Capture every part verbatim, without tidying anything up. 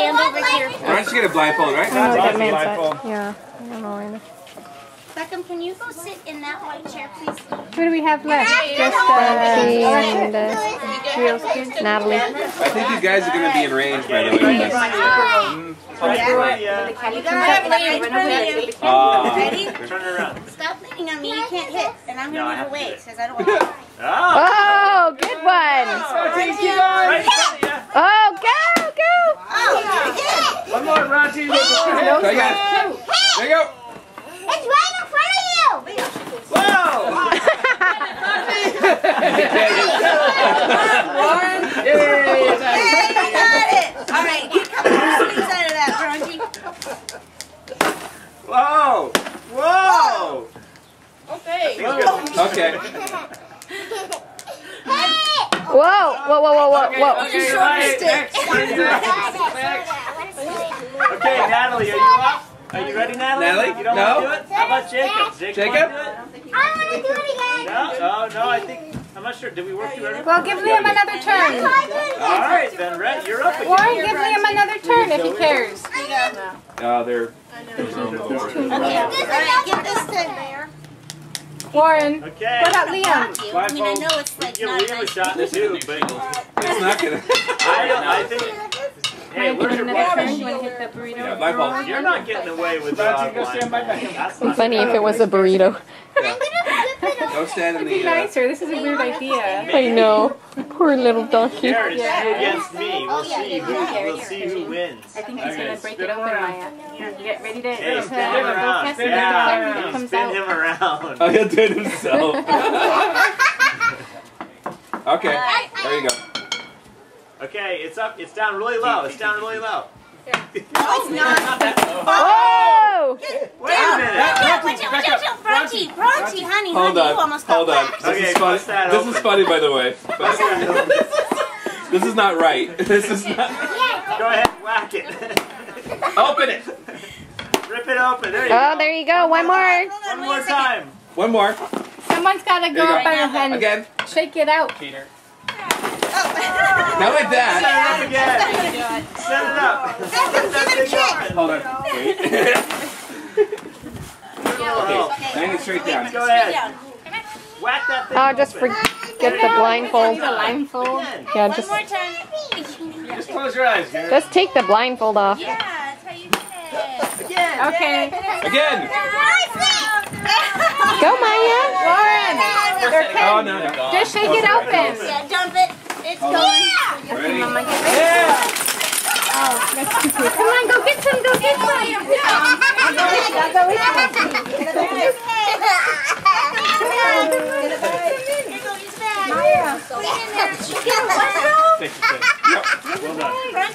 stand over here. Why don't you get a blindfold, right? I know Lots that of man's blindfold. side. Yeah, I don't know either. Beckham, can you go sit in that white chair, please? Who do we have left? Just uh, she and uh, Natalie. I think these guys are going to be in range, by the way. Oh. Ready? Turn it around. Stop leaning on me. You can't hit. And I'm going to move away because I don't want to. Oh, good one. Oh, go, go. Oh, One more, Raji. There you go. There you go. it's right in front of you. Whoa! Warren. Hey, I got it. All right, get a couple more swings out of that, Bronchi. Whoa! Whoa! Okay. Okay. Whoa, whoa, whoa, whoa, whoa, whoa. Okay, right. Next, next, next. Okay, Natalie, are you up? Are you ready, Natalie? Natalie? You don't No. want to do it? How about Jacob? Jacob? Jacob? wanna do it? I want to do it again. No, no, no, I think, I'm not sure. Did we work through everything? Well, give Liam another turn. All right, then, Rhett, you're up again. Warren, give Liam another turn if he cares. Oh, they're... Okay, all right, give this to Mayor. Warren, Okay. what about Liam? I mean, I know it's like Give not Liam a nice. shot too, but It's not going to... I, don't- I think... Hey, where's your Another turn. ball? You want to hit the burrito? Yeah, blindfold. You're not getting away with that. go stand by Beckham. That's not Funny if it was a burrito. Go stand in It'd be the... Uh, nicer. This is a weird idea. I know. Poor little donkey. Jared, it's you against me. We'll see who we'll see who wins. I think he's going to break it open, Maya. Here, get ready to... Hey, to spin him around. test it. Yeah, It comes spin out. him around. oh, he'll do it himself. Okay, there you go. Okay, it's up. It's down really low. It's down really low. No, it's not. Oh! Wait a minute. Watch out, watch out, watch out. Bronchi, Bronchi, honey, Hold honey, you on, almost got hold on. whacked. This Okay, is funny. bust that This open. is funny, by the way. This is not right. This is not... Go ahead, whack it. Open it! Rip it open. There you Oh, go. there you go. One more. One more time. One more. Someone's got to go There you up go. and, and Again. shake it out. Peter. Not like that. Set it up again. Set it up. Set that thing open. Hold on. Wait. Okay. Hang it straight down. Go ahead. Whack that thing Oh, just open. forget the blindfold. Blindfold. Yeah, One just more time. Just close your eyes, Jared. just take the blindfold off. Yeah, that's how you do it. Again. Okay. Again. Go, Maya. Warren. Oh, no, no. Just shake it open. Yeah, dump it. It's going. Ready? Mama, get ready. Yeah. Oh, that's too quick. Come on, go get some. Go get some. I'll go with you. I'll go with you. Maya. Take it, take it. Yep. Well done.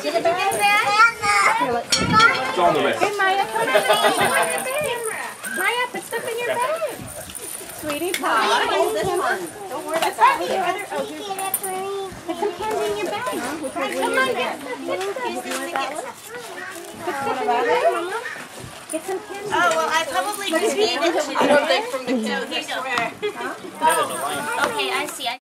It's on the wrist. Hey, Maya, put it in your bag. Maya, put stuff in your bag. Sweetie pie. Don't worry about that. Put some candy in your bag. Come on, get Get some candy. Oh, well, I probably just needed to do it from the kids. So here you go. Okay, I see. I